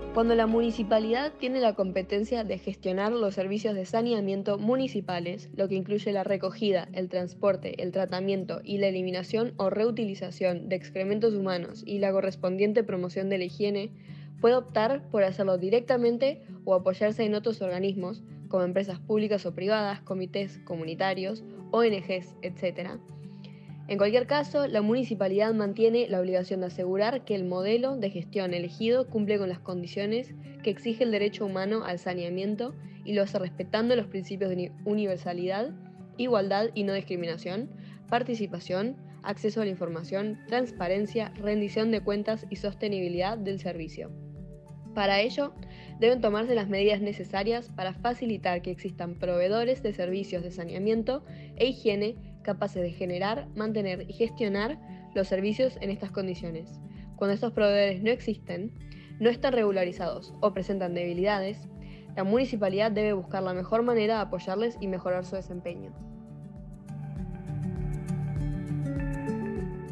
Cuando la municipalidad tiene la competencia de gestionar los servicios de saneamiento municipales, lo que incluye la recogida, el transporte, el tratamiento y la eliminación o reutilización de excrementos humanos y la correspondiente promoción de la higiene, puede optar por hacerlo directamente o apoyarse en otros organismos, como empresas públicas o privadas, comités comunitarios, ONGs, etc. En cualquier caso, la municipalidad mantiene la obligación de asegurar que el modelo de gestión elegido cumple con las condiciones que exige el derecho humano al saneamiento y lo hace respetando los principios de universalidad, igualdad y no discriminación, participación, acceso a la información, transparencia, rendición de cuentas y sostenibilidad del servicio. Para ello, deben tomarse las medidas necesarias para facilitar que existan proveedores de servicios de saneamiento e higiene capaces de generar, mantener y gestionar los servicios en estas condiciones. Cuando estos proveedores no existen, no están regularizados o presentan debilidades, la municipalidad debe buscar la mejor manera de apoyarles y mejorar su desempeño.